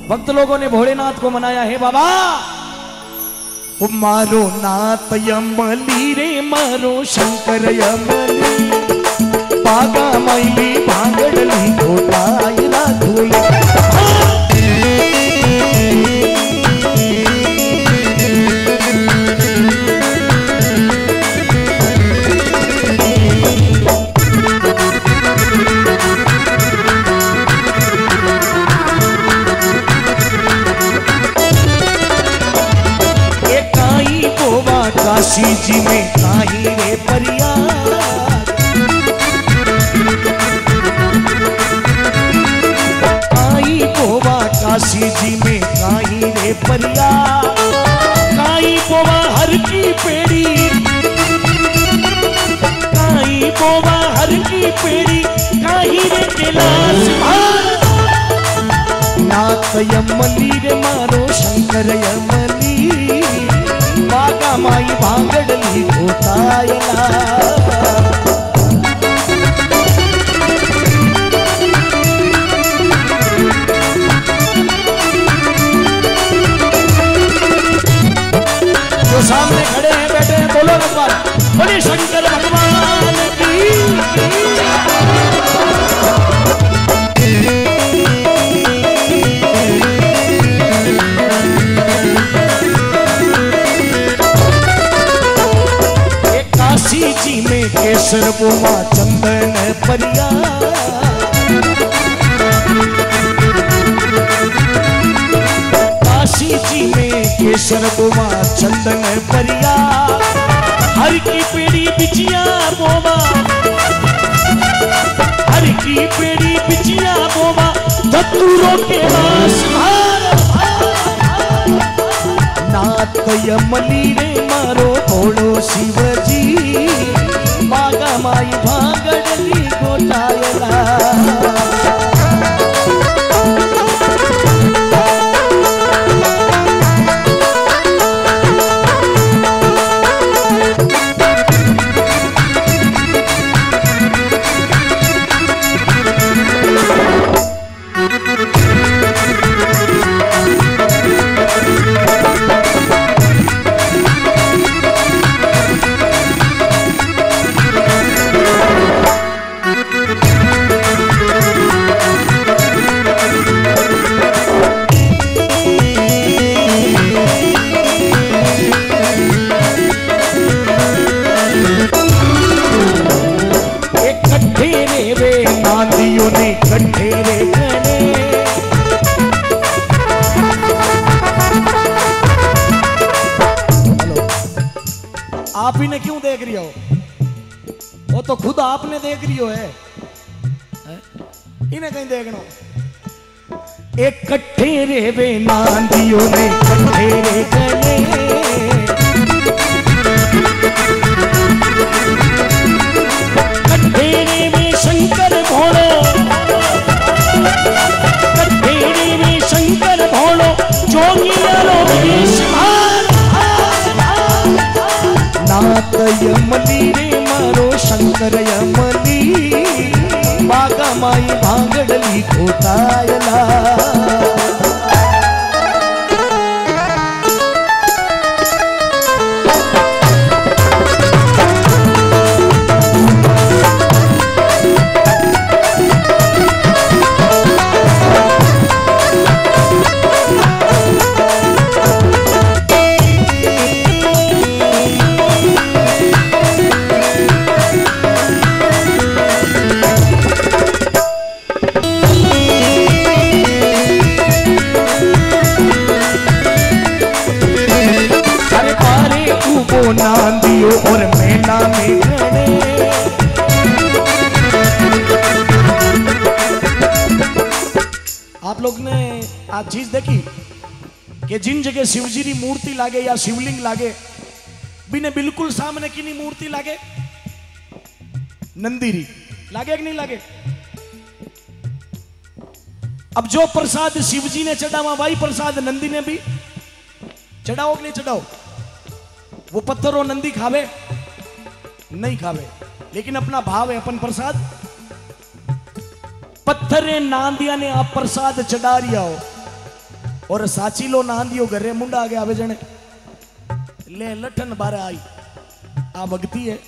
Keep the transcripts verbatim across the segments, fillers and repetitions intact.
भक्त लोगों ने भोलेनाथ को मनाया, हे बाबा मारो नाथ यमली रे मारो शंकर यमली, बागा मैली भांगड़ली घोटायला धूले। काशी जी में काही रे परिया, काई गोवा काशी जी में काही रे परिया, काई गोवा हर की पेड़ी, काई गोवा हर की पेड़ी, काही रे कैलाश नाथ यमली रे मारो शंकर यमली, बागा माई भांगड़ली घोटायला। जो सामने खड़े हैं बैठे हैं बोलो एक बार, बोले शंकर भगवान की। जी में केसर बोमा चंदन परिया, काशी जी में केसर बोमा चंदन परिया, हर की पेड़ी बिचिया बोमा, हर की पेड़ी बिचिया बोमा, धतूरों के वास नाथ यमली रे मारो भोलो शिवजी, बागा माई भांगड़ली घोटायला। आप ही ने क्यों देख रही हो, वो तो खुद आपने देख रही हो है, है? इन्हें कहीं देखना। एक कट्ठे रे वे नांदियों ने कट्ठे रे गले, कट्ठे रे वे शंकर भोलो, कट्ठे रे वे शंकर भोलो, जोगिया रो नाथ यमली रे मारो शंकर यमली, बागा माई भांगड़ली घोटायला। नांदियो और मेला में खड़े, आप लोग ने आज चीज देखी कि जिन जगह शिवजी की मूर्ति लागे या शिवलिंग लागे, बिने बिल्कुल सामने की मूर्ति लागे, नंदीरी लागे कि नहीं लागे। अब जो प्रसाद शिवजी ने चढ़ावा वही प्रसाद नंदी ने भी चढ़ाओ कि नहीं चढ़ाओ। वो पत्थर और नंदी खावे नहीं खावे, लेकिन अपना भाव है अपन प्रसाद। पत्थरे नांदिया ने आप प्रसाद चढ़ा रिया हो, और साचीलो नांदियो घरे मुंडा आगे आवे जने ले लठन बारे आई आ भक्ति है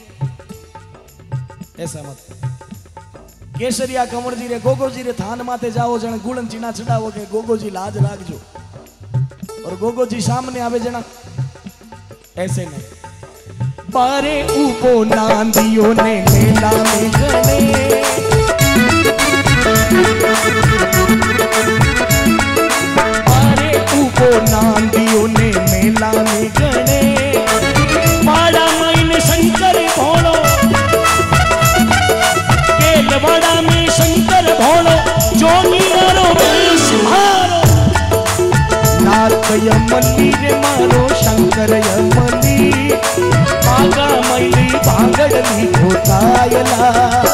ऐसा मत केसरिया कंवर जी रे गोगो जी रे थान माते जाओ जने गुड़न चीना चढ़ावो के गोगो जी लाज राखजो और गोगो जी सामने आवे जना ऐसे नहीं बारे ऊपो नांदियो ने मेला में गने बारे ऊपो नांदियो ने मेला में गने माड़ा माइन शंकर भोलो केलवाड़ा में शंकर भोलो जोगियारो वेश मारो नाथ यमली रे मारो शंकर यमली बागा मैली भांगड़ली घोटायला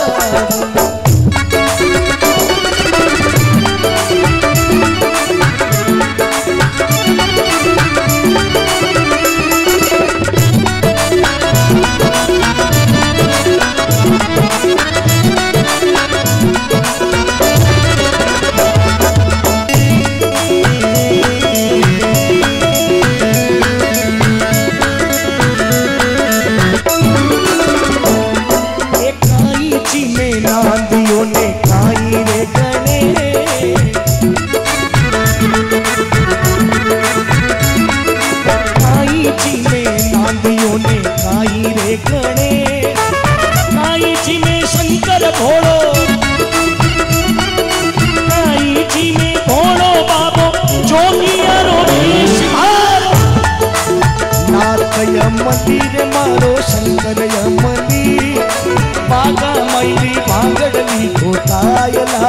मंदिर मारो शंकर यमली बागा मैली भांगड़ली घोटायला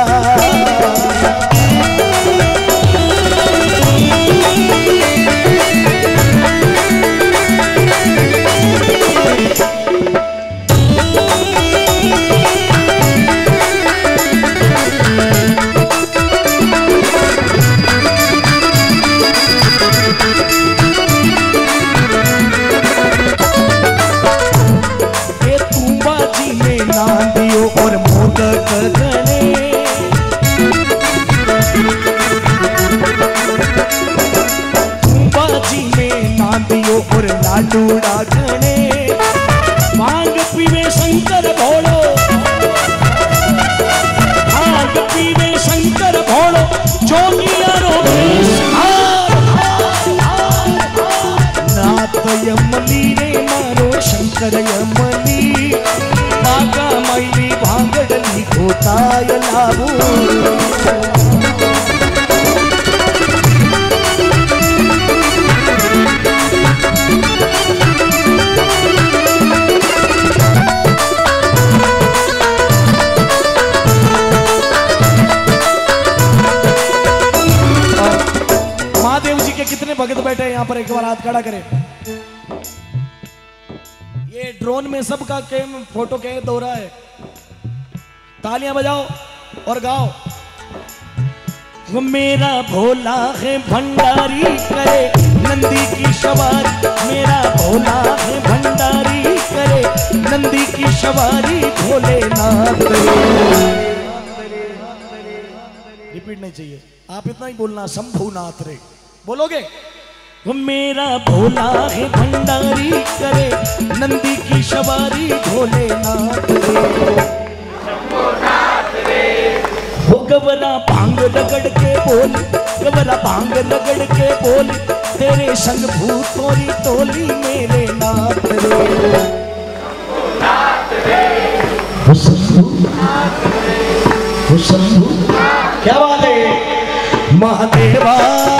और लाडूड़ा गणे भांग पीवे शंकर भोलो भांग पीवे शंकर भोलो जोगियारो वेश नाथ यमली रे मारो शंकर यमली बागा मैली भांगड़ली घोटायला कितने भगत बैठे हैं यहाँ पर एक बार हाथ खड़ा करें। ये ड्रोन में सबका कैम फोटो कैद हो रहा है। तालियां बजाओ और गाओ। वो मेरा भोला है भंडारी करे नंदी की सवारी मेरा भोला है भंडारी करे नंदी की सवारी भोलेनाथ रिपीट नहीं चाहिए आप इतना ही बोलना शंभुनाथ रे बोलोगे। वो मेरा भोला है भंडारी करे नंदी की सवारी भोलेनाथ रे वो गवरा भांग रगड़ के बोल गवरा भांग रगड़ के बोल तेरे संग भूतोरी टोली मेरे नाथ रे वो शंभुनाथ रे वो शंभु क्या बात है महादेवा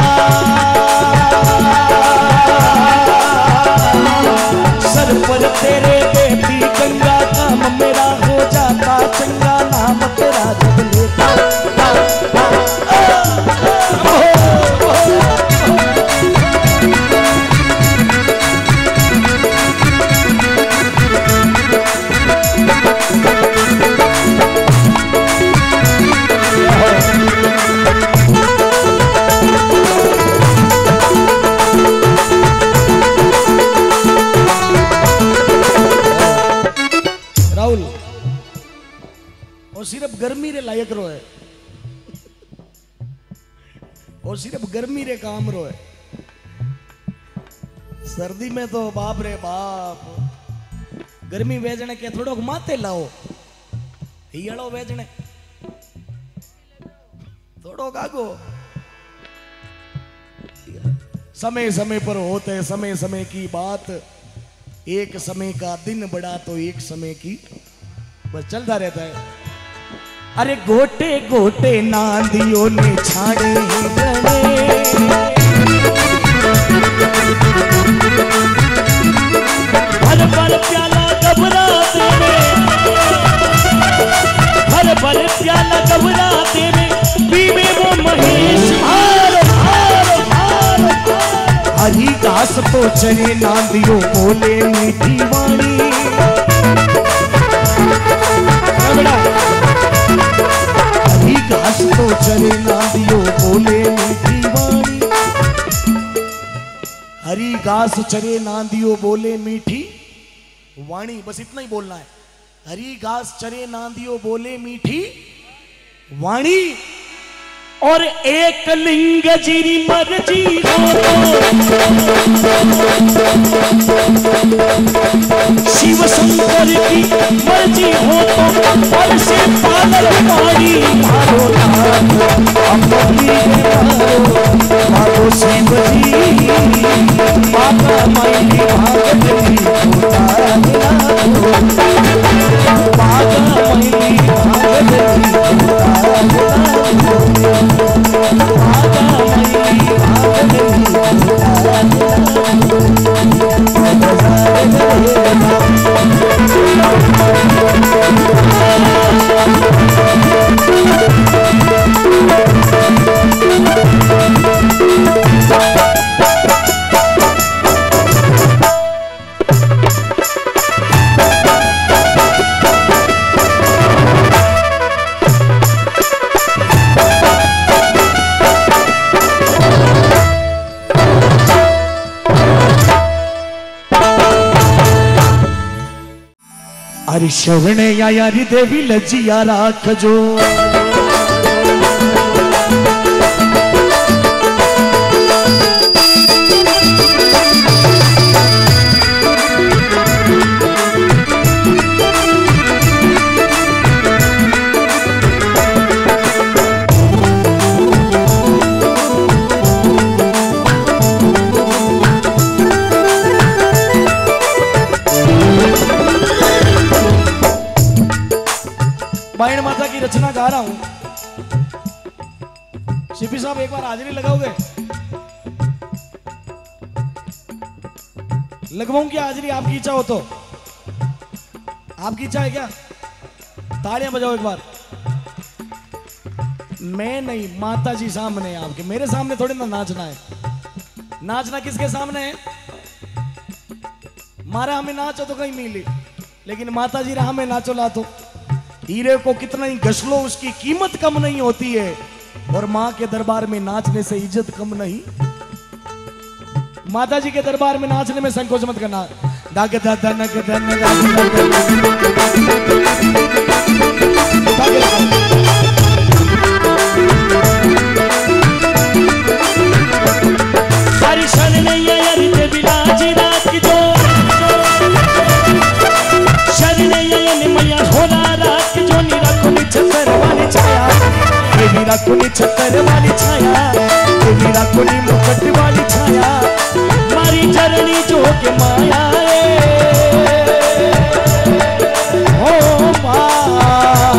सर पर तेरे बेटी गंगा काम मेरा हो जाता चंगा नाम तेरा जब लेता सिर्फ गर्मी रे लायक रो है और सिर्फ गर्मी रे काम रो है। सर्दी में तो बाप रे बाप, गर्मी वेजने के थोड़ो माते लाओ, हियड़ो वेजने थोड़ो कागो। समय समय पर होते है समय समय की बात, एक समय का दिन बड़ा तो एक समय की बस चलता रहता है। अरे गोटे गोटे नांदियों ने छाड़े गले, भर भर प्याला घबराते में, भर भर प्याला घबराते में पीवे वो महेश हार हार हार। हरी घास तो चले नांदियों बोले मीठी वाणी, हरी घास तो चले नांदियों बोले मीठी वाणी, हरी घास चरे नांदियों बोले मीठी वाणी, बस इतना ही बोलना है। हरी घास चरे नांदियों बोले मीठी वाणी। और एक लिंग जिरी मर्जी हो शिव शंकर की मर्जी हो तो फल से पागल पानी मारो मारो शिव जी माता माई भागत जी माता माई भागत हरि शरण या यारी देवी लजिया राख जो बायण माता की रचना गा रहा हूं। शिपी साहब एक बार हाजिरी लगाओगे? लगवाऊं क्या हाजिरी? आपकी इच्छा हो तो। आपकी इच्छा है क्या? तालियां बजाओ एक बार। मैं नहीं, माता जी सामने है आपके, मेरे सामने थोड़ी ना नाचना है। नाचना किसके सामने है? मारा हमें नाचो तो कहीं मिली, लेकिन माता जी राह में नाचो ला तो हीरे को कितना ही घस लो उसकी कीमत कम नहीं होती है, और मां के दरबार में नाचने से इज्जत कम नहीं। माता जी के दरबार में नाचने में संकोच मत करना। दाग धनक धन हरि शरण यारी देवी लाजी राख जो शरण यानी मैया झोला राख जो निरखो निछतर वाली छाया, देवी राखो निछतर वाली छाया, देवी राखो नी मुकुट वाली छाया, मारी चरणी जो के माया ओ माँ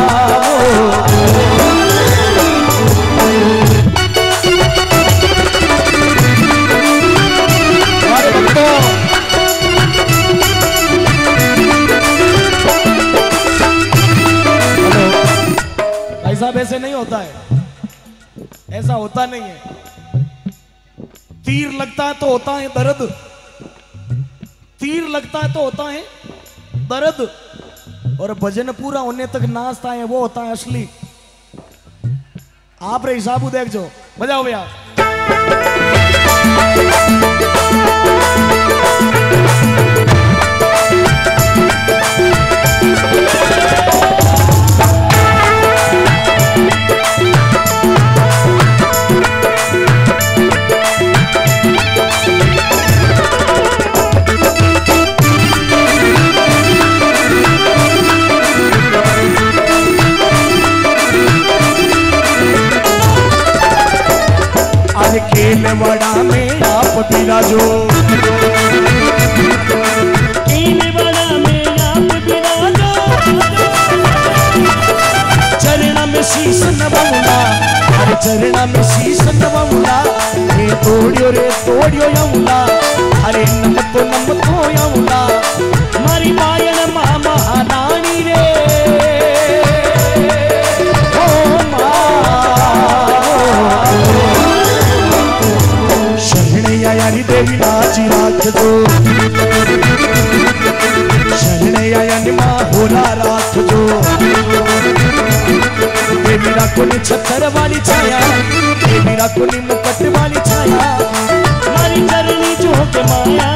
साहब ऐसे नहीं होता है, ऐसा होता नहीं है। तीर लगता है तो होता है दर्द, तीर लगता है तो होता है दर्द, और भजन पूरा होने तक नाचता है वो होता है असली। आप रे हिसाब देख जो, बजाओ भैया। केलवाड़ा में आप बिराजो, केलवाड़ा में आप बिराजो, चरण में शीश नवाऊंगा, हर चरण में शीश नवाऊंगा, ये तोड़ियो रे तोड़ियो यमुना, अरे नम तो नम तो यमुना, मारी मायन माँ महारानी रे, ओ शरण यानी देवी नाची राख दो, शरण यानी माँ होला राख दो, देवी राखो नी छत्तर वाली छाया, देवी राखो नी मुकुट वाली छाया, मारी चरणी जोग माया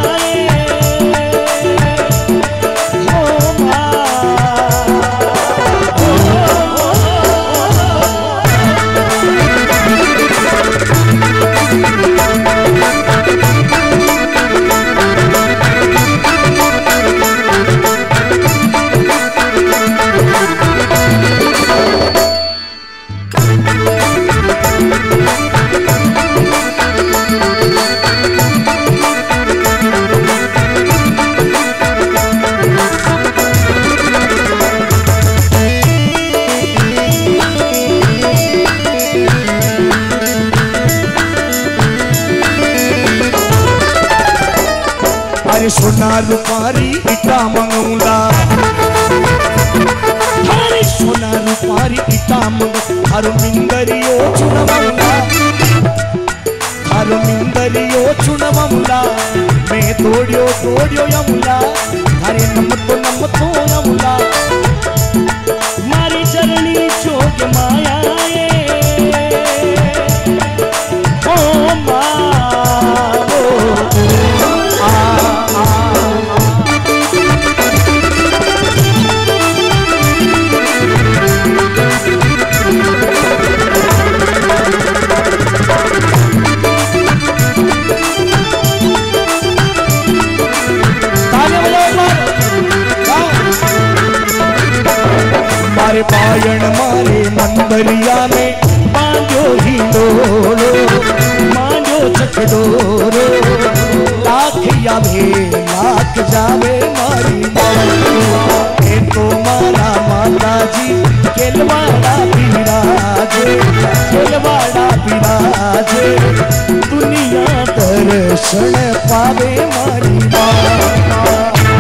सोना रूपारी इटा मंगूंगा, हरी सोना रूपारी इटा मंग, हर मिंदरियो चुनवाऊंगा, हर मिंदरियो चुनवाऊंगा, मैं तोड़ियो तोड़ियो यमुला, हरे नम तो नम तो यमुला, मारी चरणी जोग माया ओ माँ मारे पायण मारे मंदरिया में बांधो ही डोरो, मांडो चकडोरो, लाख यावे लाख जावे मारी ए तो मारा माता जी केलवाड़ा बिराजे, केलवाड़ा बिराजे, दुनिया दर्शन पावे मारी माँ।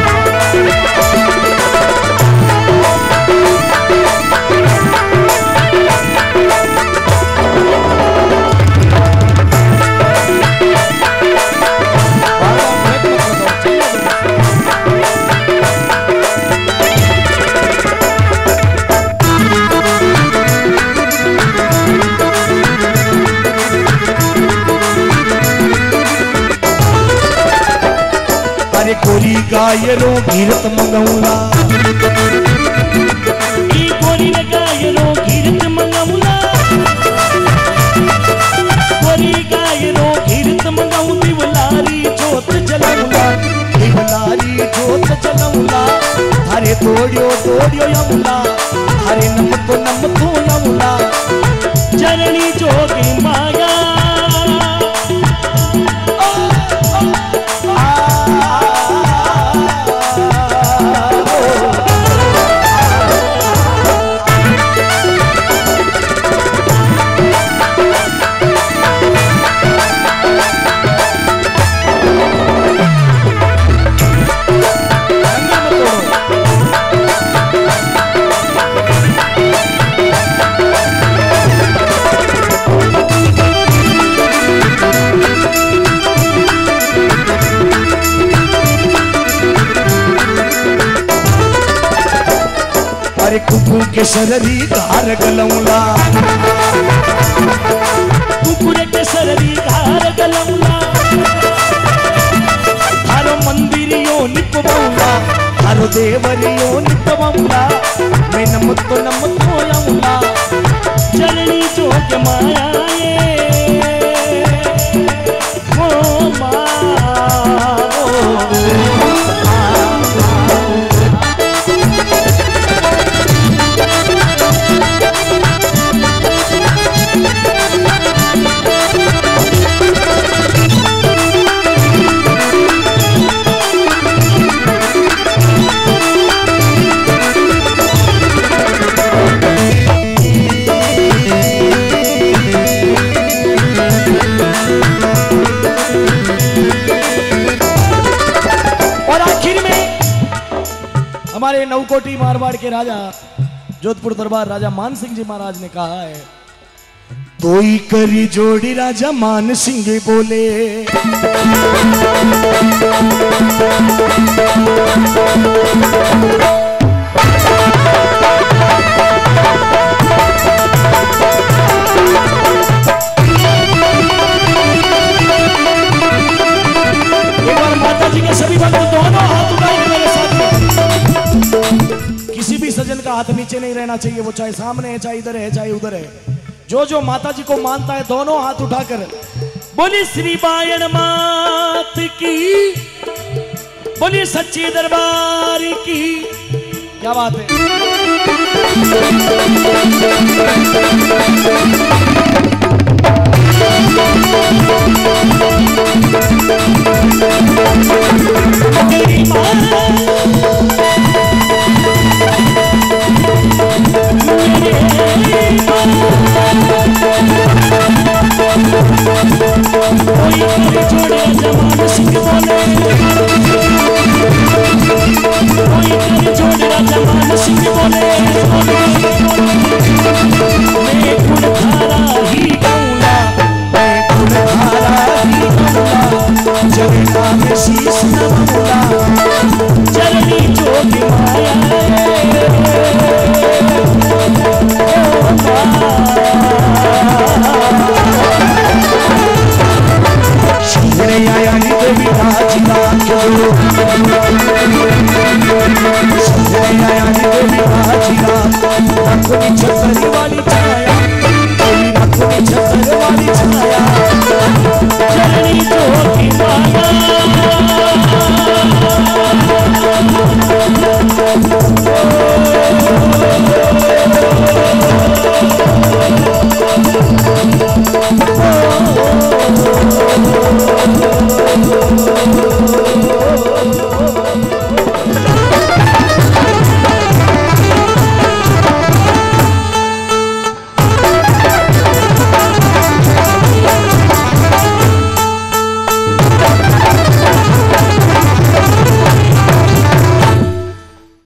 गोरी गायरो गिरत मंगौला, ई गोरी गायरो गिरत मंगौला, गोरी गायरो गिरत मंगौ, दिवलारी जोत जलौला, दिवलारी जोत जलौला, हरे तोड़ियो तोड़ियो यमुना, हरे नम तो नम तो यमुना, चरणी जोगी माया कुकू के शररी घार गलौला, कुकुर के शररी घार गलौला, थारो मंदिरियो निपवौला, थारो देवरियो निपवौला, मैं नम तो नम तो यमुना, चरणी जोग माया ओ माँ नवकोटी मारवाड़ के राजा जोधपुर दरबार राजा मान सिंह जी महाराज ने कहा है, तोई करी जोड़ी राजा मान सिंह बोले, एक बार माता जी के सभी भक्त दोनों हाथ उठाएंगे मेरे साथ में। किसी भी सज्जन का हाथ नीचे नहीं रहना चाहिए, वो चाहे सामने है, चाहे इधर है, चाहे उधर है। जो जो माता जी को मानता है दोनों हाथ उठाकर बोली श्री बायण मात की, बोली सच्ची दरबार की। क्या बात है। मेरी मां कोई करे जोड़े जमान सिंह बोले, कोई करे जोड़े जमान सिंह बोले, मैं गुणधारा ही गाऊंगा, मैं गुणधारा ही गाऊंगा, जगना में शीश नवाऊंगा, चरणी जोगी माया शिवने आया नी देवी राज राख्यो, शिवने आया नी देवी राज राख्यो, रखो नी छतरी वाली छाया।